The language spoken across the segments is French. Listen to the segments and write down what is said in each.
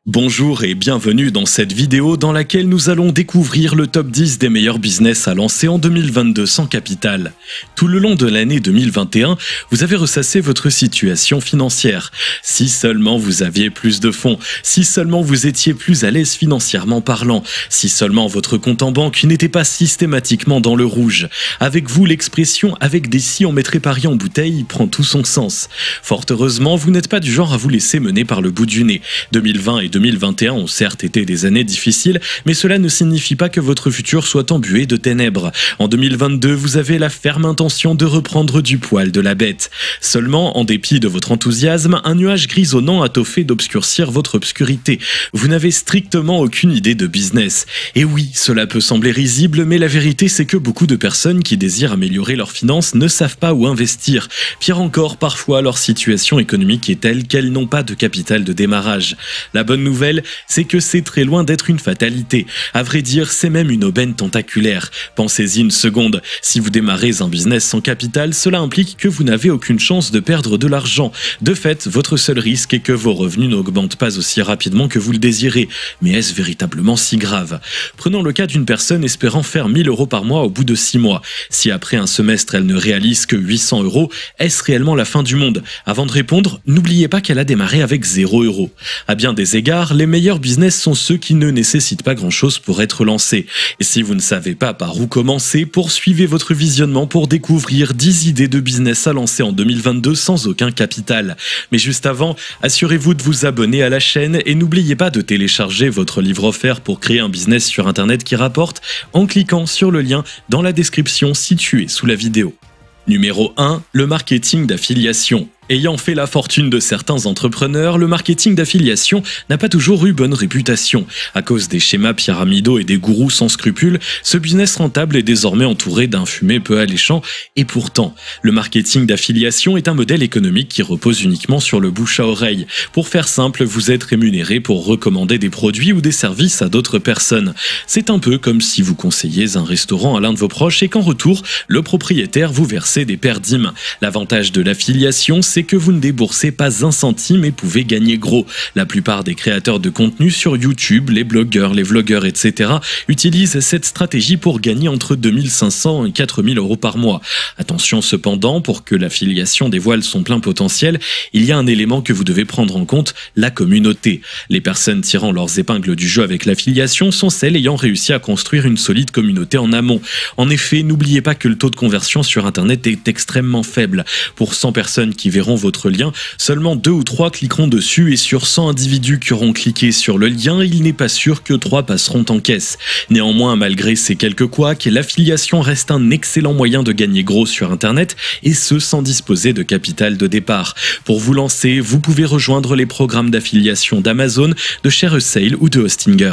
Bonjour et bienvenue dans cette vidéo dans laquelle nous allons découvrir le top 10 des meilleurs business à lancer en 2022 sans capital. Tout le long de l'année 2021, vous avez ressassé votre situation financière. Si seulement vous aviez plus de fonds, si seulement vous étiez plus à l'aise financièrement parlant, si seulement votre compte en banque n'était pas systématiquement dans le rouge. Avec vous, l'expression « avec des si on mettrait Paris en bouteille » prend tout son sens. Fort heureusement, vous n'êtes pas du genre à vous laisser mener par le bout du nez. 2020 et 2021 ont certes été des années difficiles, mais cela ne signifie pas que votre futur soit embué de ténèbres. En 2022, vous avez la ferme intention de reprendre du poil de la bête. Seulement, en dépit de votre enthousiasme, un nuage grisonnant a tôt fait d'obscurcir votre obscurité. Vous n'avez strictement aucune idée de business. Et oui, cela peut sembler risible, mais la vérité c'est que beaucoup de personnes qui désirent améliorer leurs finances ne savent pas où investir. Pire encore, parfois leur situation économique est telle qu'elles n'ont pas de capital de démarrage. La bonne nouvelle, c'est que c'est très loin d'être une fatalité. À vrai dire, c'est même une aubaine tentaculaire. Pensez-y une seconde. Si vous démarrez un business sans capital, cela implique que vous n'avez aucune chance de perdre de l'argent. De fait, votre seul risque est que vos revenus n'augmentent pas aussi rapidement que vous le désirez. Mais est-ce véritablement si grave? Prenons le cas d'une personne espérant faire 1000 € par mois au bout de 6 mois. Si après un semestre, elle ne réalise que 800 €, est-ce réellement la fin du monde? Avant de répondre, n'oubliez pas qu'elle a démarré avec 0 €. À bien des égards, les meilleurs business sont ceux qui ne nécessitent pas grand-chose pour être lancés. Et si vous ne savez pas par où commencer, poursuivez votre visionnement pour découvrir 10 idées de business à lancer en 2022 sans aucun capital. Mais juste avant, assurez-vous de vous abonner à la chaîne et n'oubliez pas de télécharger votre livre offert pour créer un business sur Internet qui rapporte en cliquant sur le lien dans la description située sous la vidéo. Numéro 1, le marketing d'affiliation. Ayant fait la fortune de certains entrepreneurs, le marketing d'affiliation n'a pas toujours eu bonne réputation. À cause des schémas pyramidaux et des gourous sans scrupules, ce business rentable est désormais entouré d'un fumet peu alléchant. Et pourtant, le marketing d'affiliation est un modèle économique qui repose uniquement sur le bouche à oreille. Pour faire simple, vous êtes rémunéré pour recommander des produits ou des services à d'autres personnes. C'est un peu comme si vous conseilliez un restaurant à l'un de vos proches et qu'en retour, le propriétaire vous versait des perdimes. L'avantage de l'affiliation, c'est que vous ne déboursez pas un centime et pouvez gagner gros. La plupart des créateurs de contenu sur YouTube, les blogueurs, les vlogueurs, etc. utilisent cette stratégie pour gagner entre 2500 et 4000 € par mois. Attention cependant, pour que l'affiliation dévoile son plein potentiel, il y a un élément que vous devez prendre en compte, la communauté. Les personnes tirant leurs épingles du jeu avec l'affiliation sont celles ayant réussi à construire une solide communauté en amont. En effet, n'oubliez pas que le taux de conversion sur Internet est extrêmement faible. Pour 100 personnes qui verront votre lien, seulement 2 ou 3 cliqueront dessus et sur 100 individus qui auront cliqué sur le lien, il n'est pas sûr que 3 passeront en caisse. Néanmoins, malgré ces quelques couacs, l'affiliation reste un excellent moyen de gagner gros sur Internet et ce sans disposer de capital de départ. Pour vous lancer, vous pouvez rejoindre les programmes d'affiliation d'Amazon, de ShareASale ou de Hostinger.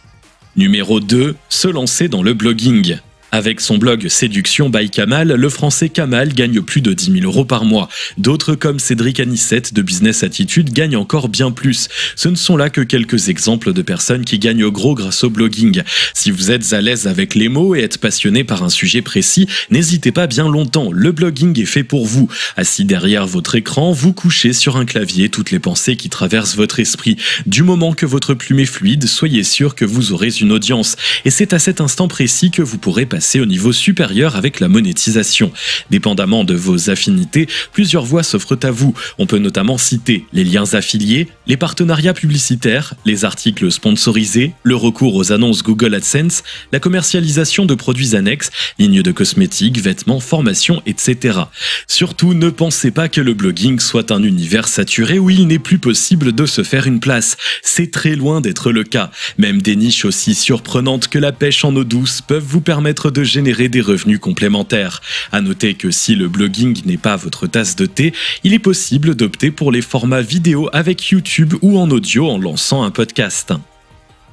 Numéro 2, se lancer dans le blogging. Avec son blog Séduction by Kamal, le français Kamal gagne plus de 10 000 € par mois. D'autres comme Cédric Anissette de Business Attitude gagnent encore bien plus. Ce ne sont là que quelques exemples de personnes qui gagnent au gros grâce au blogging. Si vous êtes à l'aise avec les mots et êtes passionné par un sujet précis, n'hésitez pas bien longtemps, le blogging est fait pour vous. Assis derrière votre écran, vous couchez sur un clavier toutes les pensées qui traversent votre esprit. Du moment que votre plume est fluide, soyez sûr que vous aurez une audience. Et c'est à cet instant précis que vous pourrez passer au niveau supérieur avec la monétisation. Dépendamment de vos affinités, plusieurs voies s'offrent à vous. On peut notamment citer les liens affiliés, les partenariats publicitaires, les articles sponsorisés, le recours aux annonces Google AdSense, la commercialisation de produits annexes, lignes de cosmétiques, vêtements, formations, etc. Surtout, ne pensez pas que le blogging soit un univers saturé où il n'est plus possible de se faire une place. C'est très loin d'être le cas. Même des niches aussi surprenantes que la pêche en eau douce peuvent vous permettre de générer des revenus complémentaires. À noter que si le blogging n'est pas votre tasse de thé, il est possible d'opter pour les formats vidéo avec YouTube ou en audio en lançant un podcast.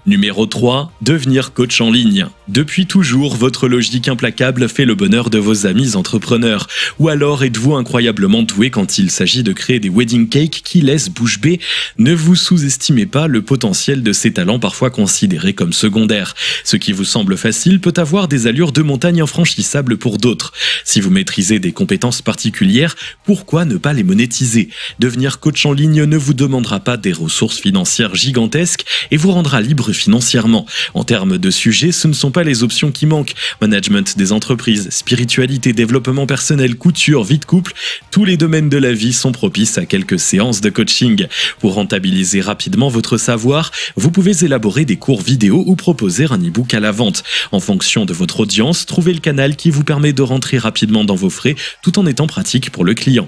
Numéro 3. Devenir coach en ligne. Depuis toujours, votre logique implacable fait le bonheur de vos amis entrepreneurs. Ou alors êtes-vous incroyablement doué quand il s'agit de créer des wedding cakes qui laissent bouche bée? Ne vous sous-estimez pas le potentiel de ces talents parfois considérés comme secondaires. Ce qui vous semble facile peut avoir des allures de montagne infranchissables pour d'autres. Si vous maîtrisez des compétences particulières, pourquoi ne pas les monétiser? Devenir coach en ligne ne vous demandera pas des ressources financières gigantesques et vous rendra libre financièrement. En termes de sujets, ce ne sont pas les options qui manquent. Management des entreprises, spiritualité, développement personnel, couture, vie de couple, tous les domaines de la vie sont propices à quelques séances de coaching. Pour rentabiliser rapidement votre savoir, vous pouvez élaborer des cours vidéo ou proposer un e-book à la vente. En fonction de votre audience, trouvez le canal qui vous permet de rentrer rapidement dans vos frais tout en étant pratique pour le client.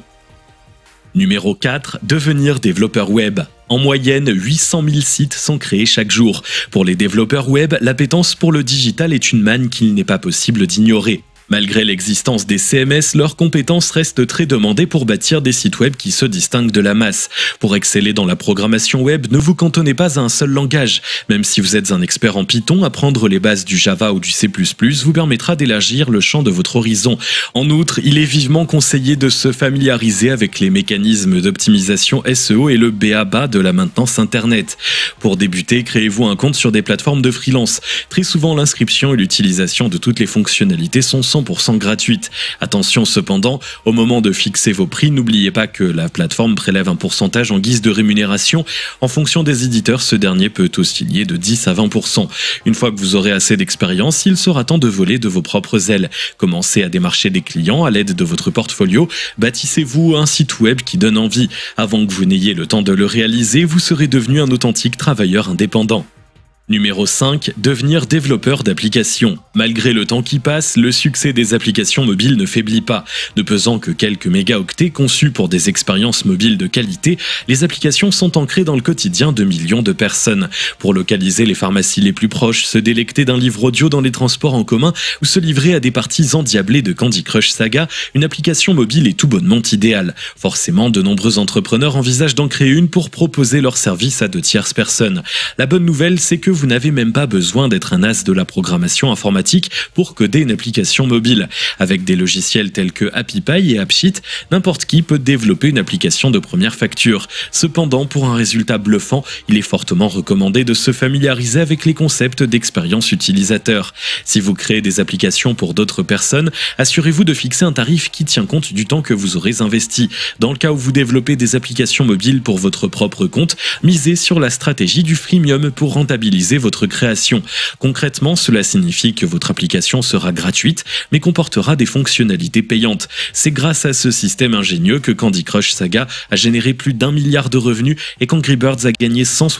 Numéro 4. Devenir développeur web. En moyenne, 800 000 sites sont créés chaque jour. Pour les développeurs web, l'appétence pour le digital est une manne qu'il n'est pas possible d'ignorer. Malgré l'existence des CMS, leurs compétences restent très demandées pour bâtir des sites web qui se distinguent de la masse. Pour exceller dans la programmation web, ne vous cantonnez pas à un seul langage. Même si vous êtes un expert en Python, apprendre les bases du Java ou du C++ vous permettra d'élargir le champ de votre horizon. En outre, il est vivement conseillé de se familiariser avec les mécanismes d'optimisation SEO et le b.a.-ba de la maintenance Internet. Pour débuter, créez-vous un compte sur des plateformes de freelance. Très souvent, l'inscription et l'utilisation de toutes les fonctionnalités sont 100% gratuite. Attention cependant, au moment de fixer vos prix, n'oubliez pas que la plateforme prélève un pourcentage en guise de rémunération. En fonction des éditeurs, ce dernier peut osciller de 10 à 20%. Une fois que vous aurez assez d'expérience, il sera temps de voler de vos propres ailes. Commencez à démarcher des clients à l'aide de votre portfolio. Bâtissez-vous un site web qui donne envie. Avant que vous n'ayez le temps de le réaliser, vous serez devenu un authentique travailleur indépendant. Numéro 5. Devenir développeur d'applications. Malgré le temps qui passe, le succès des applications mobiles ne faiblit pas. Ne pesant que quelques mégaoctets conçus pour des expériences mobiles de qualité, les applications sont ancrées dans le quotidien de millions de personnes. Pour localiser les pharmacies les plus proches, se délecter d'un livre audio dans les transports en commun ou se livrer à des parties endiablées de Candy Crush Saga, une application mobile est tout bonnement idéale. Forcément, de nombreux entrepreneurs envisagent d'en créer une pour proposer leur service à de tierces personnes. La bonne nouvelle, c'est que vous n'avez même pas besoin d'être un as de la programmation informatique pour coder une application mobile. Avec des logiciels tels que HappyPie et AppSheet, n'importe qui peut développer une application de première facture. Cependant, pour un résultat bluffant, il est fortement recommandé de se familiariser avec les concepts d'expérience utilisateur. Si vous créez des applications pour d'autres personnes, assurez-vous de fixer un tarif qui tient compte du temps que vous aurez investi. Dans le cas où vous développez des applications mobiles pour votre propre compte, misez sur la stratégie du freemium pour rentabiliser votre création. Concrètement, cela signifie que votre application sera gratuite, mais comportera des fonctionnalités payantes. C'est grâce à ce système ingénieux que Candy Crush Saga a généré plus d'1 milliard de revenus et qu'Angry Birds a gagné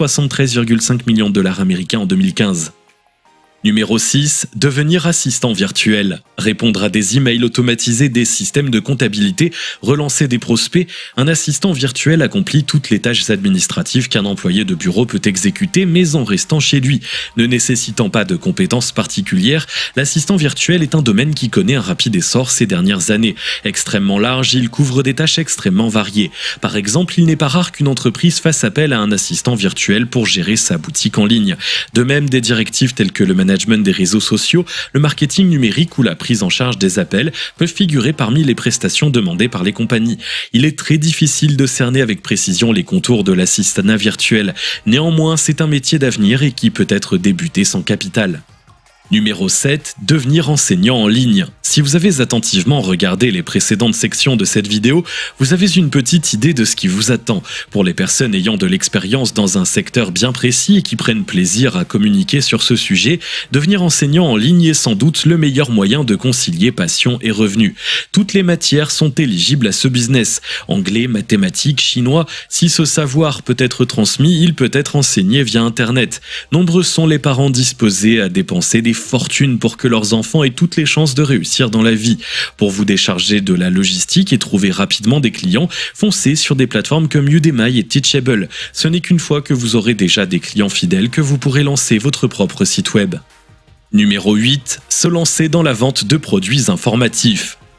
173,5 millions de dollars américains en 2015. Numéro 6. Devenir assistant virtuel. Répondre à des emails automatisés des systèmes de comptabilité, relancer des prospects, un assistant virtuel accomplit toutes les tâches administratives qu'un employé de bureau peut exécuter, mais en restant chez lui. Ne nécessitant pas de compétences particulières, l'assistant virtuel est un domaine qui connaît un rapide essor ces dernières années. Extrêmement large, il couvre des tâches extrêmement variées. Par exemple, il n'est pas rare qu'une entreprise fasse appel à un assistant virtuel pour gérer sa boutique en ligne. De même, des directives telles que le management des réseaux sociaux, le marketing numérique ou la prise en charge des appels peuvent figurer parmi les prestations demandées par les compagnies. Il est très difficile de cerner avec précision les contours de l'assistanat virtuel. Néanmoins, c'est un métier d'avenir et qui peut être débuté sans capital. Numéro 7. Devenir enseignant en ligne. Si vous avez attentivement regardé les précédentes sections de cette vidéo, vous avez une petite idée de ce qui vous attend. Pour les personnes ayant de l'expérience dans un secteur bien précis et qui prennent plaisir à communiquer sur ce sujet, devenir enseignant en ligne est sans doute le meilleur moyen de concilier passion et revenus. Toutes les matières sont éligibles à ce business. Anglais, mathématiques, chinois, si ce savoir peut être transmis, il peut être enseigné via Internet. Nombreux sont les parents disposés à dépenser des fortunes pour que leurs enfants aient toutes les chances de réussir dans la vie. Pour vous décharger de la logistique et trouver rapidement des clients, foncez sur des plateformes comme Udemy et Teachable. Ce n'est qu'une fois que vous aurez déjà des clients fidèles que vous pourrez lancer votre propre site web. Numéro 8. Se lancer dans la vente de produits informatifs.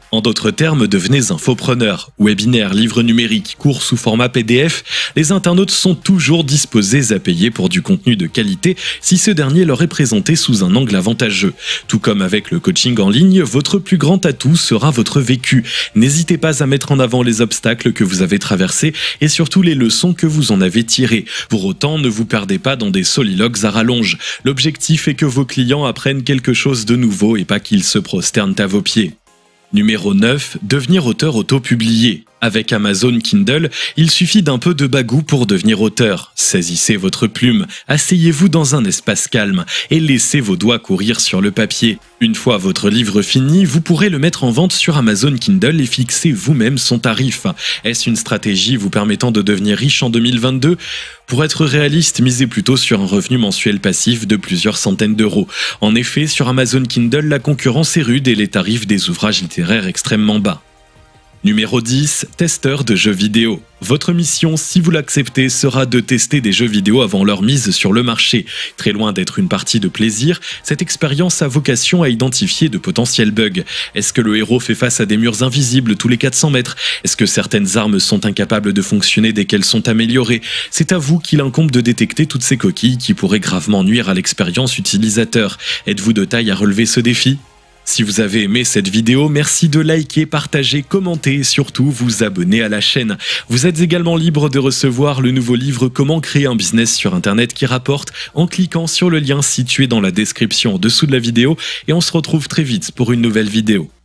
En d'autres termes, devenez infopreneur. Webinaires, livres numériques, cours sous format PDF, les internautes sont toujours disposés à payer pour du contenu de qualité si ce dernier leur est présenté sous un angle avantageux. Tout comme avec le coaching en ligne, votre plus grand atout sera votre vécu. N'hésitez pas à mettre en avant les obstacles que vous avez traversés et surtout les leçons que vous en avez tirées. Pour autant, ne vous perdez pas dans des soliloques à rallonge. L'objectif est que vos clients apprennent quelque chose de nouveau et pas qu'ils se prosternent à vos pieds. Numéro 9. Devenir auteur auto-publié. Avec Amazon Kindle, il suffit d'un peu de bagou pour devenir auteur. Saisissez votre plume, asseyez-vous dans un espace calme et laissez vos doigts courir sur le papier. Une fois votre livre fini, vous pourrez le mettre en vente sur Amazon Kindle et fixer vous-même son tarif. Est-ce une stratégie vous permettant de devenir riche en 2022 ? Pour être réaliste, misez plutôt sur un revenu mensuel passif de plusieurs centaines d'euros. En effet, sur Amazon Kindle, la concurrence est rude et les tarifs des ouvrages littéraires extrêmement bas. Numéro 10. Testeur de jeux vidéo. Votre mission, si vous l'acceptez, sera de tester des jeux vidéo avant leur mise sur le marché. Très loin d'être une partie de plaisir, cette expérience a vocation à identifier de potentiels bugs. Est-ce que le héros fait face à des murs invisibles tous les 400 mètres? Est-ce que certaines armes sont incapables de fonctionner dès qu'elles sont améliorées? C'est à vous qu'il incombe de détecter toutes ces coquilles qui pourraient gravement nuire à l'expérience utilisateur. Êtes-vous de taille à relever ce défi? Si vous avez aimé cette vidéo, merci de liker, partager, commenter et surtout vous abonner à la chaîne. Vous êtes également libre de recevoir le nouveau livre Comment créer un business sur Internet qui rapporte en cliquant sur le lien situé dans la description en dessous de la vidéo et on se retrouve très vite pour une nouvelle vidéo.